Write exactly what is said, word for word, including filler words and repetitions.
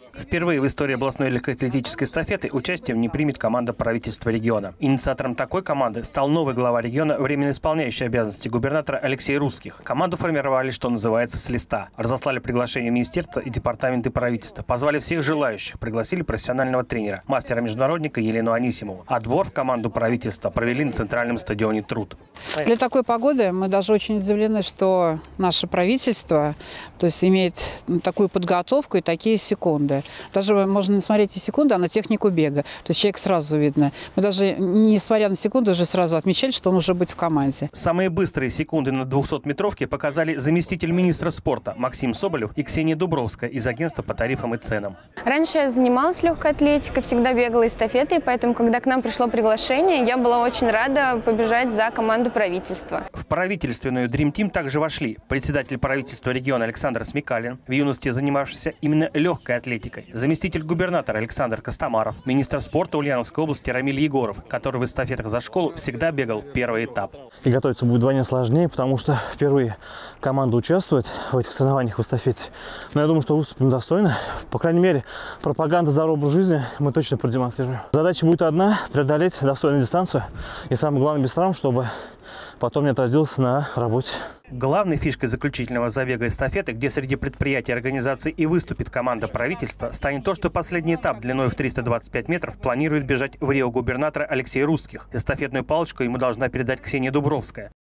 Впервые в истории областной легкоатлетической эстафеты участие в ней примет команда правительства региона. Инициатором такой команды стал новый глава региона, временно исполняющий обязанности губернатора Алексей Русских. Команду формировали, что называется, с листа. Разослали приглашение министерства и департаменты правительства. Позвали всех желающих. Пригласили профессионального тренера, мастера-международника Елену Анисимову. Отбор в команду правительства провели на центральном стадионе «Труд». Для такой погоды мы даже очень удивлены, что наше правительство, то есть, имеет такую подготовку и такие секунды. Даже можно не смотреть и секунды, а на технику бега. То есть человек сразу видно. Мы даже, несмотря на секунду, уже сразу отмечали, что он уже будет в команде. Самые быстрые секунды на двухсотметровке показали заместитель министра спорта Максим Соболев и Ксения Дубровская из агентства по тарифам и ценам. Раньше я занималась легкой атлетикой, всегда бегала эстафетой, поэтому, когда к нам пришло приглашение, я была очень рада побежать за команду правительства. В правительственную Dream Team также вошли председатель правительства региона Александр Смекалин, в юности занимавшийся именно легкой атлетикой, заместитель губернатора Александр Костомаров, министр спорта Ульяновской области Рамиль Егоров, который в эстафетах за школу всегда бегал первый этап. И готовиться будет вдвойне сложнее, потому что впервые команда участвует в этих соревнованиях в эстафете. Но я думаю, что выступим достойно. По крайней мере, пропаганда здорового образа жизни мы точно продемонстрируем. Задача будет одна – преодолеть достойную дистанцию. И самое главное, без травм, чтобы потом не отразилось на работе. Главной фишкой заключительного забега эстафеты, где среди предприятий и организаций и выступит команда правительства, станет то, что последний этап длиной в триста двадцать пять метров планирует бежать в Рио губернатора Алексей Русских. Эстафетную палочку ему должна передать Ксения Дубровская.